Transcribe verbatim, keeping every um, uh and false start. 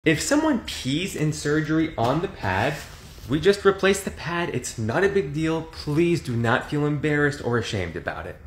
If someone pees in surgery on the pad, we just replace the pad. It's not a big deal. Please do not feel embarrassed or ashamed about it.